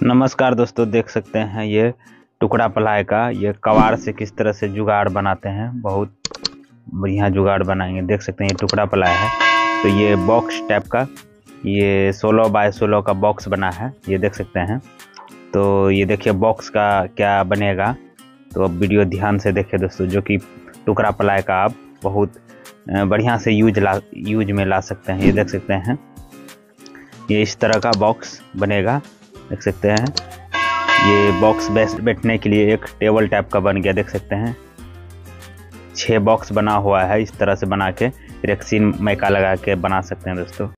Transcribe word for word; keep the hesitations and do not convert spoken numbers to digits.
नमस्कार दोस्तों, देख सकते हैं ये टुकड़ा प्लाई का ये कवाड़ से किस तरह से जुगाड़ बनाते हैं। बहुत बढ़िया जुगाड़ बनाएंगे। देख सकते हैं ये टुकड़ा प्लाई है। तो ये बॉक्स टाइप का ये सोलह बाय सोलह का बॉक्स बना है, ये देख सकते हैं। तो ये देखिए बॉक्स का क्या बनेगा। तो अब वीडियो ध्यान से देखिए दोस्तों, जो कि टुकड़ा प्लाई का आप बहुत बढ़िया से यूज ला यूज में ला सकते हैं। ये देख सकते हैं ये इस तरह का बॉक्स बनेगा, देख सकते हैं। ये बॉक्स बैठने के लिए एक टेबल टाइप का बन गया, देख सकते हैं। छह बॉक्स बना हुआ है, इस तरह से बना के रेक्सीन मैका लगा के बना सकते हैं दोस्तों।